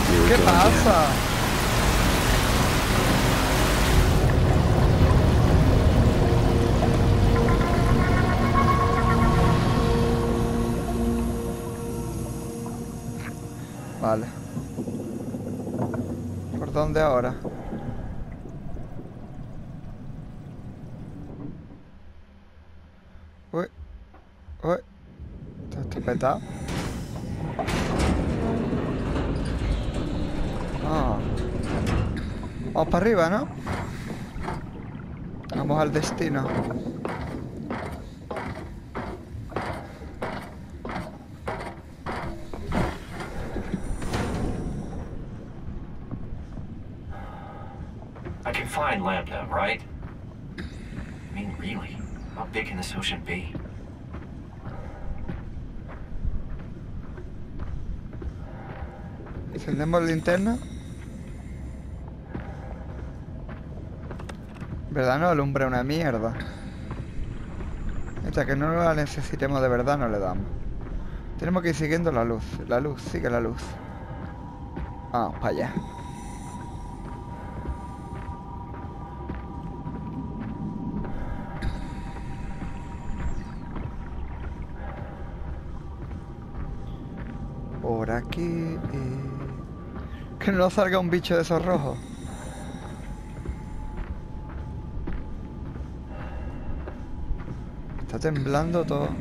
¿Qué pasa? Vale. ¿Por dónde ahora? Uy. Uy. Esto está petado. Ah. Vamos para arriba, ¿no? Vamos al destino. I can find Lambda, right? I mean, really, how big can this ocean be? Encendemos linterna. ¿Verdad? No alumbra una mierda. Hasta que no la necesitemos de verdad no le damos. Tenemos que ir siguiendo la luz. La luz, sigue la luz. Vamos para allá. Por aquí. Que no nos salga un bicho de esos rojos. Está temblando todo.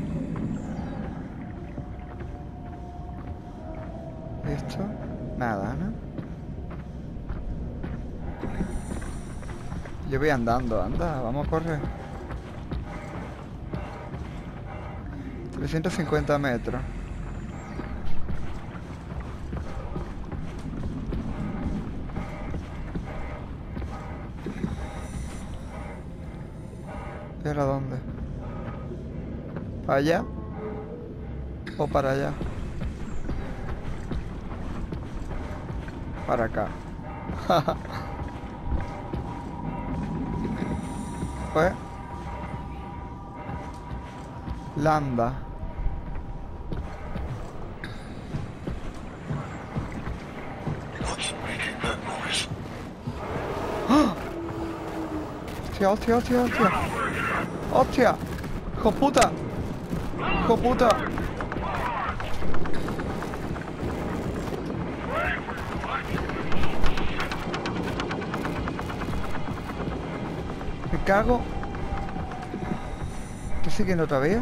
¿Y esto? Nada, ¿no? Yo voy andando, anda, vamos a correr. 350 metros. ¿Y ahora dónde? ¿Para allá? ¿O para allá? Para acá. Pues... Lambda. ¡Ah! ¡Hostia, hostia, hostia, hostia! ¡Hostia! ¡Hijo puta! ¡Hijo puta! Me cago. ¿Estoy siguiendo otra vez?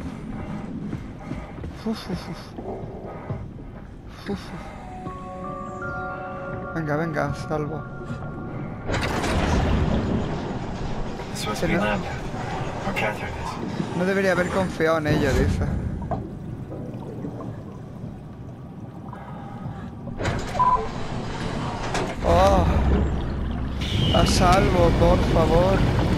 Venga, venga, salvo. No debería haber confiado en ello, dice. Oh, a salvo, por favor.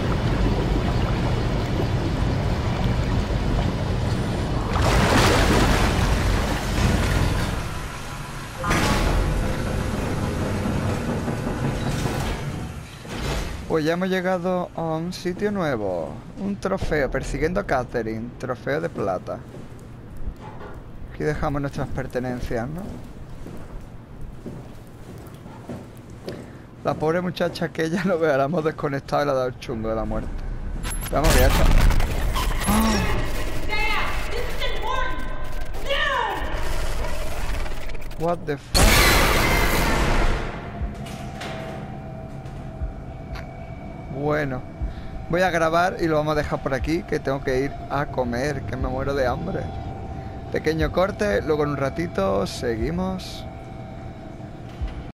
Pues ya hemos llegado a un sitio nuevo. Un trofeo, persiguiendo a Catherine. Trofeo de plata. Aquí dejamos nuestras pertenencias, ¿no? La pobre muchacha que ella lo vea, la hemos desconectado y le ha dado el chungo de la muerte. Vamos, ya está. What the fuck? Bueno, voy a grabar y lo vamos a dejar por aquí, que tengo que ir a comer, que me muero de hambre. Pequeño corte, luego en un ratito seguimos.